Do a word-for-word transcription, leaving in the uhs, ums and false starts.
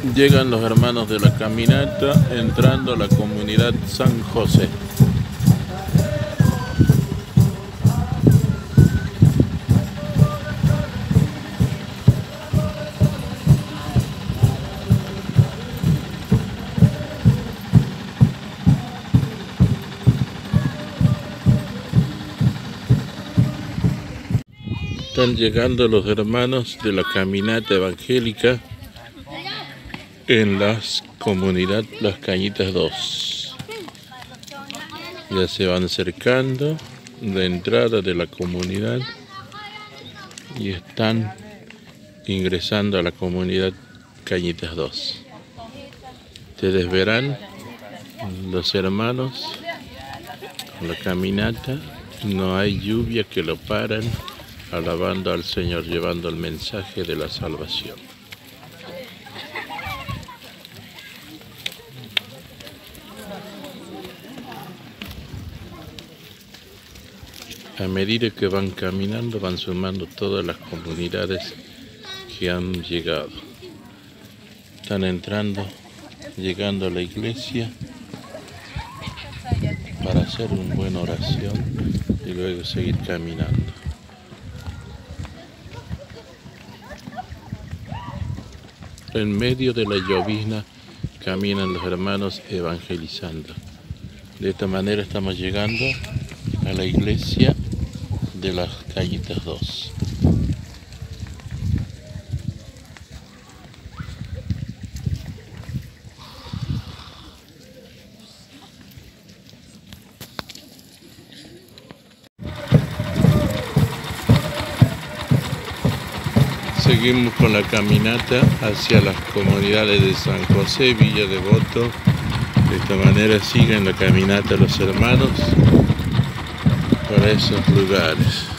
Llegan los hermanos de la caminata entrando a la comunidad San José. Están llegando los hermanos de la caminata evangélica en la comunidad Las Cañitas dos. Ya se van acercando la entrada de la comunidad y están ingresando a la comunidad Cañitas dos. Ustedes verán los hermanos con la caminata, no hay lluvia que lo paran, alabando al Señor, llevando el mensaje de la salvación. A medida que van caminando, van sumando todas las comunidades que han llegado. Están entrando, llegando a la iglesia para hacer una buena oración y luego seguir caminando. En medio de la llovizna caminan los hermanos evangelizando. De esta manera estamos llegando a la iglesia de Las Cañitas dos. Seguimos con la caminata hacia las comunidades de San José, Villa Devoto. De esta manera siguen la caminata los hermanos para esos lugares.